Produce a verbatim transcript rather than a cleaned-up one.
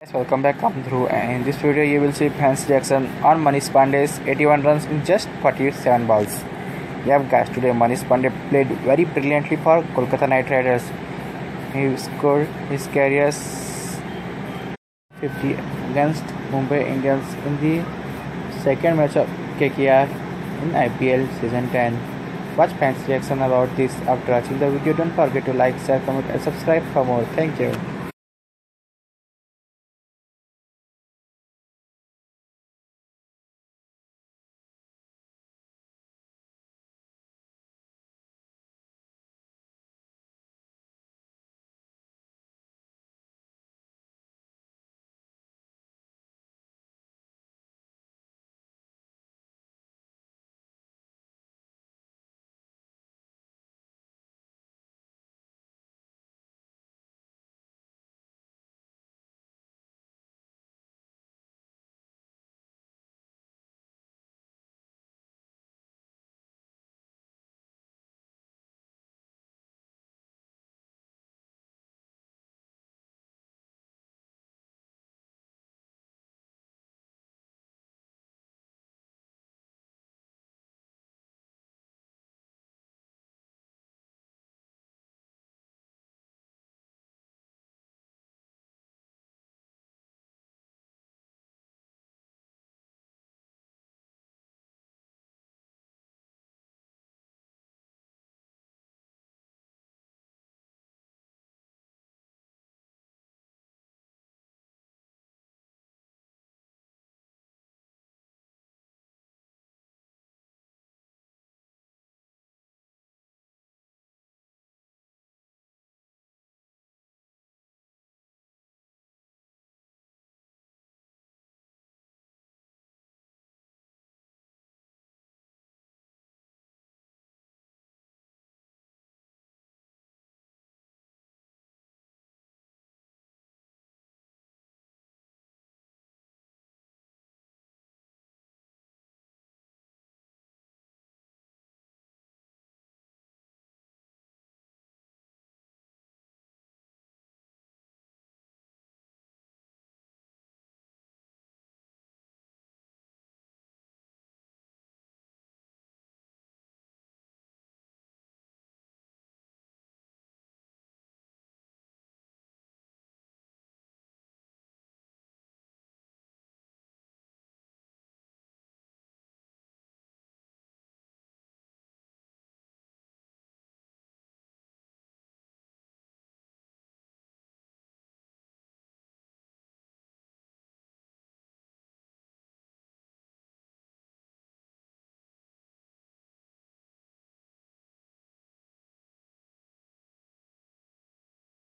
Guys, welcome back. Come through, and in this video you will see fans reaction on Manish Pandey's eighty-one runs in just forty-seven balls. Yeah, guys, today Manish Pandey played very brilliantly for Kolkata Knight Riders. He scored his career's fifty against Mumbai Indians in the second match of K K R in I P L season ten. Watch fans reaction about this after watching the video. Don't forget to like, share, comment and subscribe for more. Thank you.